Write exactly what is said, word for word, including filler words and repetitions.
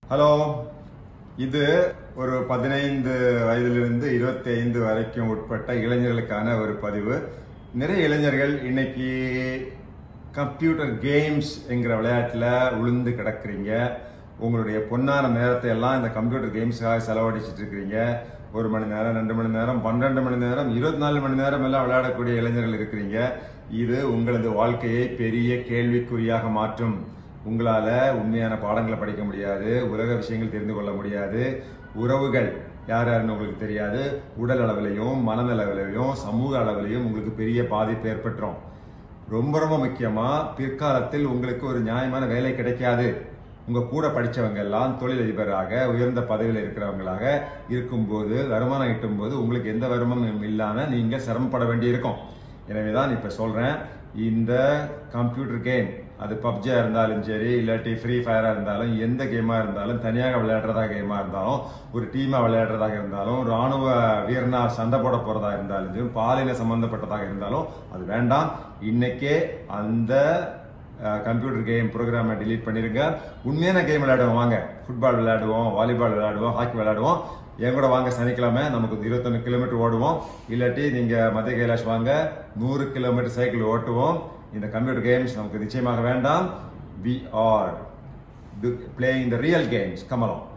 Hello, இது ஒரு பதினைந்து வயதிலிருந்து இருபத்தி ஐந்து வரைக்கும் உட்பட்ட இளைஞர்களுக்கான ஒரு பதிவு. நிறைய இளைஞர்கள் இன்னைக்கு கம்ப்யூட்டர் கேம்ஸ் என்கிற விளையாட்டில் உளுந்து கிடக்குறீங்க. உங்களுடைய பொன்னான நேரத்தை எல்லாம் இந்த கம்ப்யூட்டர் கேம்ஸாக செலவழிச்சிட்டு இருக்கிறீங்க. ஒரு மணி நேரம், ரெண்டு மணி நேரம், பன்னெண்டு மணி நேரம், இருபத்தி நாலு மணி நேரம் எல்லாம் விளையாடக்கூடிய இளைஞர்கள் இருக்கிறீங்க. இது உங்களது வாழ்க்கையை பெரிய கேள்விக்குறியாக மாற்றும். உங்களால உண்மையான பாடங்களை படிக்க முடியாது, உலக விஷயங்கள் தெரிந்து கொள்ள முடியாது, உறவுகள் யார் யாருன்னு உங்களுக்கு தெரியாது, உடல் அளவிலையும் மனநலவிலையும் சமூக அளவிலையும் உங்களுக்கு பெரிய பாதிப்பு ஏற்பட்டுரும். ரொம்ப ரொம்ப முக்கியமா பிற்காலத்தில் உங்களுக்கு ஒரு நியாயமான வேலை கிடைக்காது. உங்க கூட படிச்சவங்க எல்லாம் தொழிலதிபராக உயர்ந்த பதவியில் இருக்கிறவங்களாக இருக்கும்போது, வருமானம் ஈட்டும் போது உங்களுக்கு எந்த வருமானமும் இல்லாம நீங்க சிரமப்பட வேண்டி இருக்கும். எனவேதான் இப்ப சொல்றேன், இந்த கம்ப்யூட்டர் கேம் அது பப்ஜியா இருந்தாலும் சரி, இல்லாட்டி ஃப்ரீ ஃபயரா இருந்தாலும், எந்த கேமா இருந்தாலும், தனியாக விளையாடுறதா கேமா இருந்தாலும், ஒரு டீமா விளையாடுறதாக இருந்தாலும், ராணுவ வீரனா சண்டை போட போறதா இருந்தாலும், பாலின சம்பந்தப்பட்டதாக இருந்தாலும் அது வேண்டாம். இன்னைக்கே அந்த கம்ப்யூட்டர் கேம் ப்ரோக்ராமை டிலீட் பண்ணிருங்க. உண்மையான கேம் விளையாடுவோம். வாங்க, ஃபுட்பால் விளையாடுவோம், வாலிபால் விளையாடுவோம், ஹாக்கி விளையாடுவோம். என் கூட வாங்க, சனிக்கிழமை நமக்கு இருபத்தொன்னு கிலோமீட்டர் ஓடுவோம். இல்லாட்டி நீங்க மத்திய கைலாஷ் வாங்க, நூறு கிலோமீட்டர் சைக்கிள் ஓட்டுவோம். இந்த கம்ப்யூட்டர் கேம்ஸ் நமக்கு நிச்சயமாக வேண்டாம். We are playing the real games. Come along.